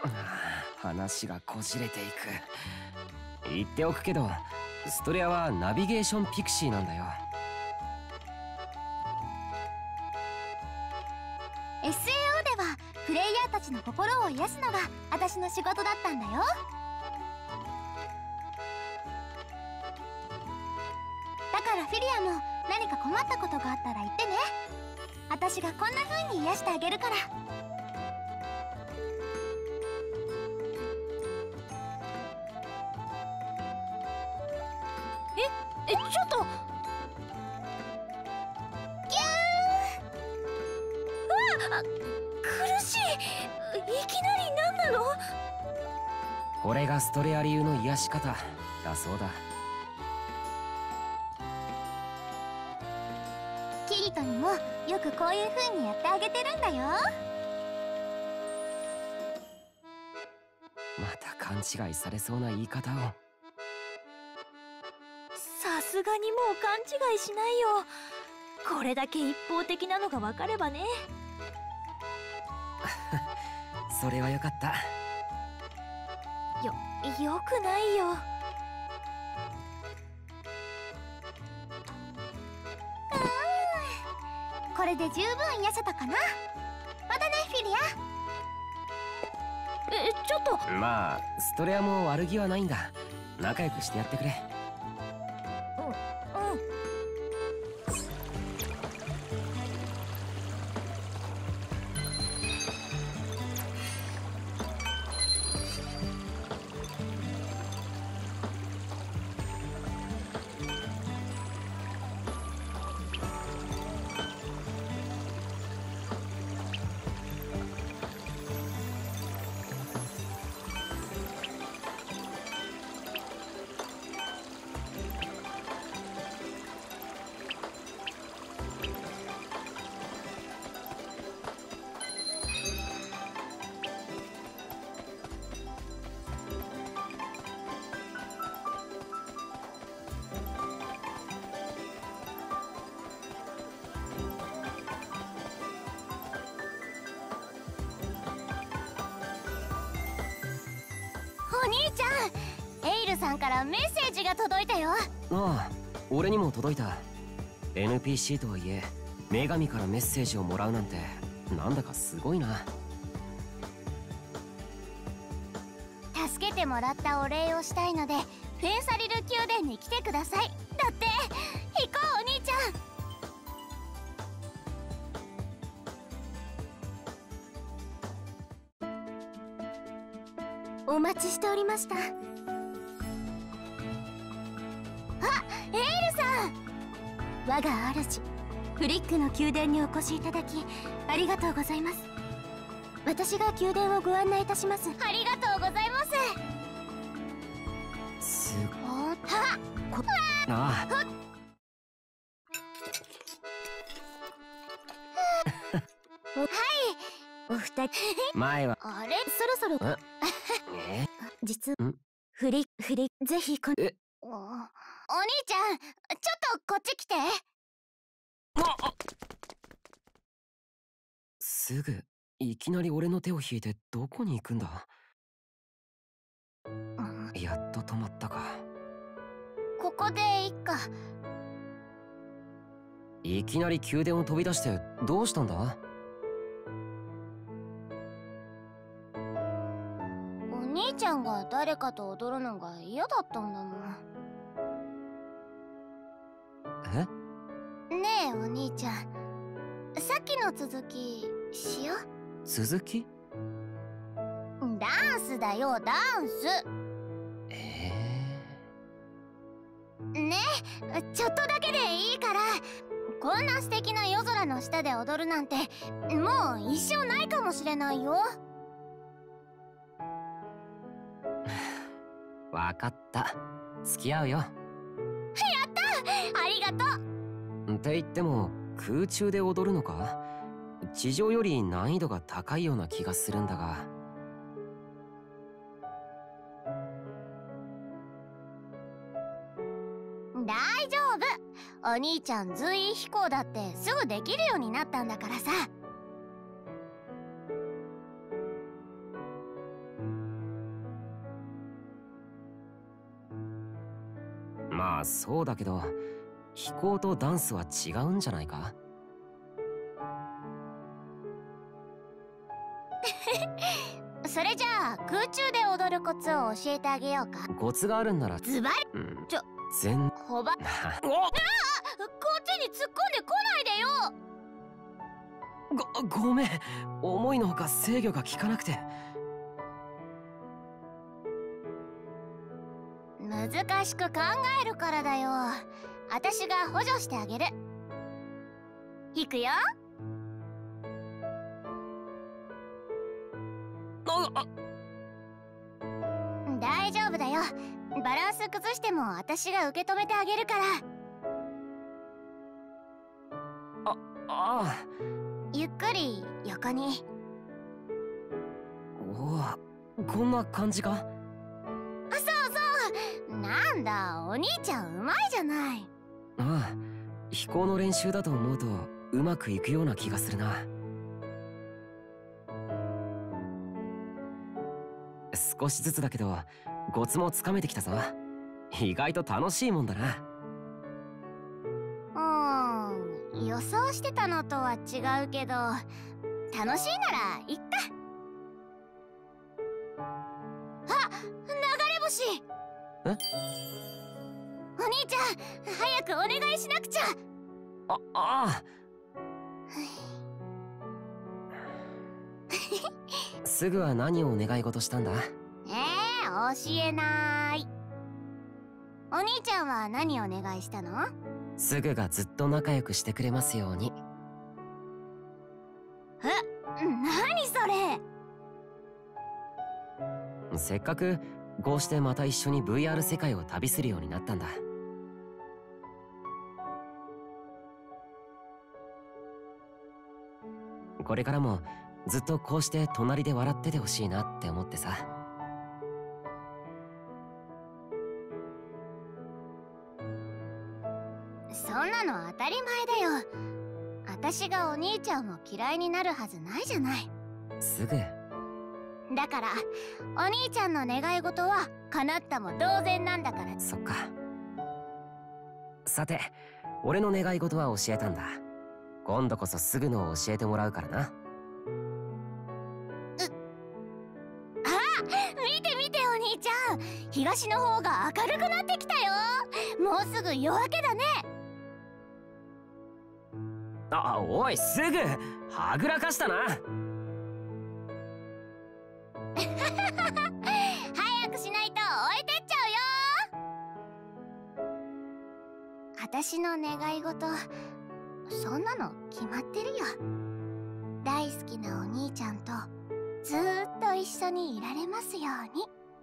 話がこじれていく。言っておくけど、ストレアはナビゲーションピクシーなんだよ。 SAO ではプレイヤーたちの心を癒すのが私の仕事だったんだよ。だからフィリアも何か困ったことがあったら言ってね。私がこんな風に癒してあげるから。ちょっとギュー。うわっ、苦しい。いきなり何なの？ これがストレア流の癒し方だそうだ。 キリトにもよくこういう風にやってあげてるんだよ。 また勘違いされそうな言い方を。 さすがにもう勘違いしないよ。これだけ一方的なのが分かればね。 それはよかった。 よくないよ。 これで十分癒せたかな。またねフィリア。 ちょっと。 まあストレアも悪気はないんだ。仲良くしてやってくれ。 お兄ちゃん、エイルさんからメッセージが届いたよ。 ああ、俺にも届いた。 NPC とはいえ女神からメッセージをもらうなんてなんだかすごいな。 助けてもらったお礼をしたいのでフェンサリル宮殿に来てください。だって。行こうお兄ちゃん。お待ちしておりました。あ、エイルさん。我が主フリックの宮殿にお越しいただきありがとうございます。私が宮殿をご案内いたします。ありがとうございます。 すごあああ。 はい、お二人前はあれ、そろそろ実んフリぜひお兄ちゃん、ちょっとこっち来て。 すぐいきなり俺の手を引いてどこに行くんだ。やっと止まったか。 ここでいっか。 いきなり宮殿を飛び出してどうしたんだ。 お兄ちゃんが誰かと踊るのが嫌だったんだもん。ねえお兄ちゃん、さっきの続きしよう。 続き？ ダンスだよ、ダンス。ねえ、ちょっとだけでいいから。こんな素敵な夜空の下で踊るなんてもう一生ないかもしれないよ。 わかった、付き合うよ。 やったありがとう。 って言っても空中で踊るのか。地上より難易度が高いような気がするんだが。 大丈夫、お兄ちゃん随意飛行だってすぐできるようになったんだからさ。 まあそうだけど、飛行とダンスは違うんじゃないか？ それじゃあ空中で踊るコツを教えてあげようか。 コツがあるんなら。 ズバリ、 全ほばこっちに突っ込んでこないでよ。 ごめん、思いのほか制御が効かなくて。 難しく考えるからだよ。私が補助してあげる。いくよ。大丈夫だよ。バランス崩しても私が受け止めてあげるから。 ああ。 ゆっくり横に。 おお、こんな感じか？ そうそう、なんだお兄ちゃんうまいじゃない。 ああ、飛行の練習だと思うとうまくいくような気がするな。少しずつだけどコツもつかめてきたぞ。意外と楽しいもんだな。 予想してたのとは違うけど楽しいならいっか。あ、流れ星。 え？ お兄ちゃん早くお願いしなくちゃ。 ああすぐは何をお願い事したんだ？ 教えない。お兄ちゃんは何お願いしたの？ すぐがずっと仲良くしてくれますように。 何それ。 せっかくこうしてまた一緒に VR 世界を旅するようになったんだ。これからもずっとこうして隣で笑っててほしいなって思ってさ。 そんなの当たり前だよ。私がお兄ちゃんを嫌いになるはずないじゃない。 すぐだからお兄ちゃんの願い事は叶ったも同然なんだから。 そっか。さて、俺の願い事は教えたんだ。今度こそすぐのを教えてもらうからな。 見て見てお兄ちゃん、東の方が明るくなってきたよ。もうすぐ夜明けだね。 あ、おい、すぐはぐらかしたな。 早くしないと置いてっちゃうよ。私の願い事、そんなの決まってるよ。大好きなお兄ちゃんとずーっと一緒にいられますように。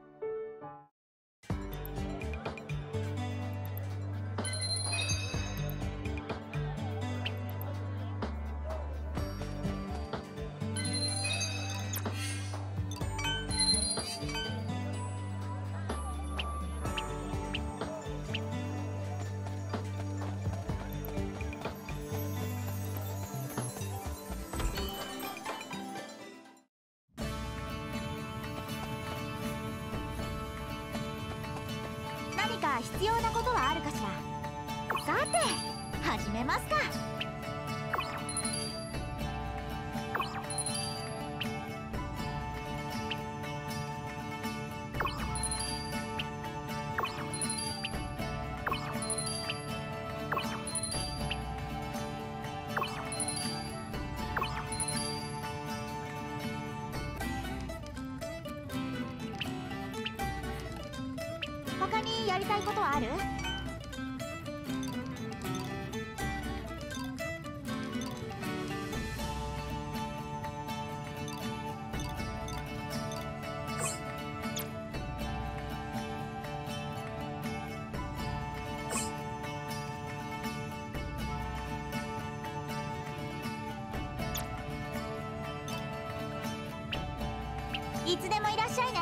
何か必要なことはあるかしら。さて始めますか。他にやりたいことはある？いつでもいらっしゃいね。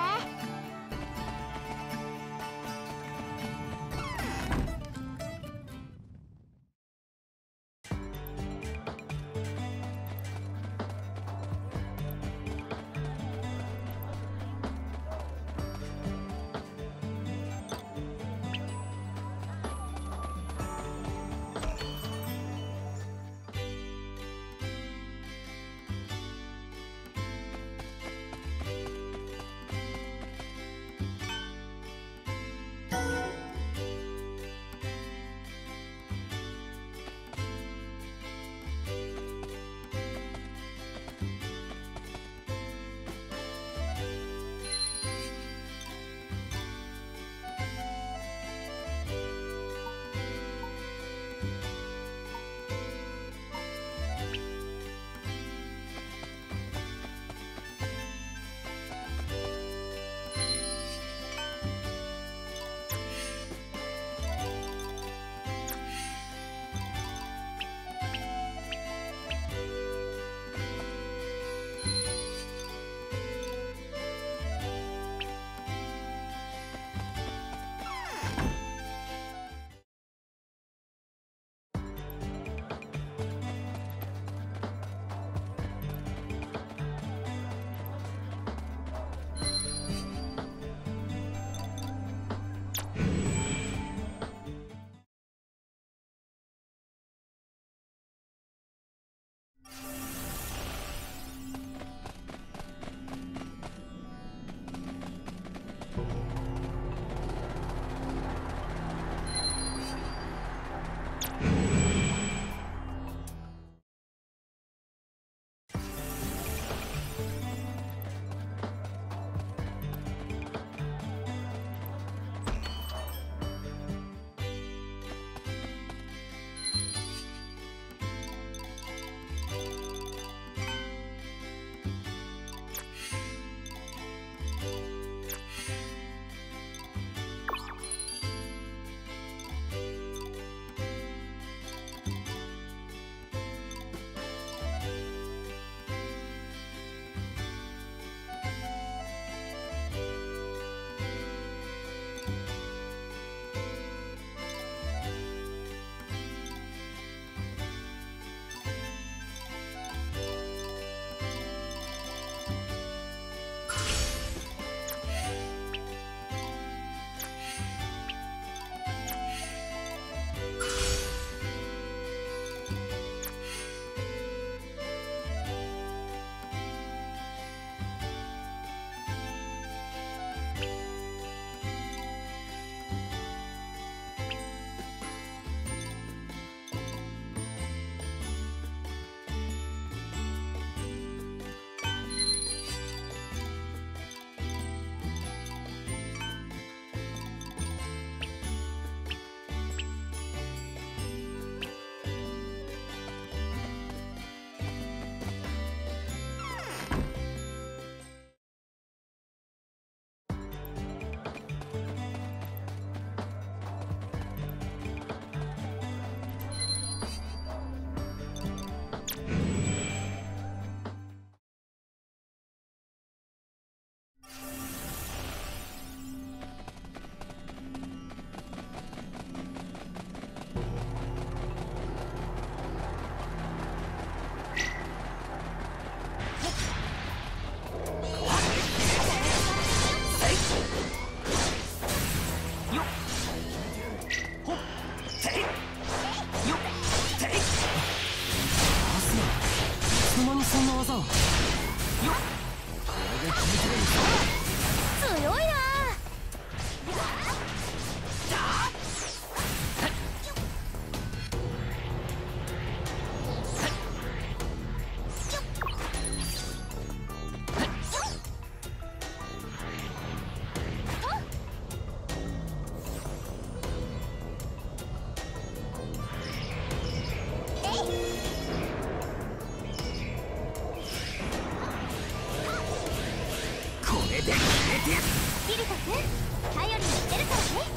キリト君頼りにしてるからね。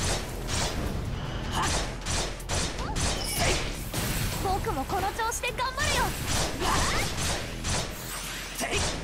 僕もこの調子で頑張るよ。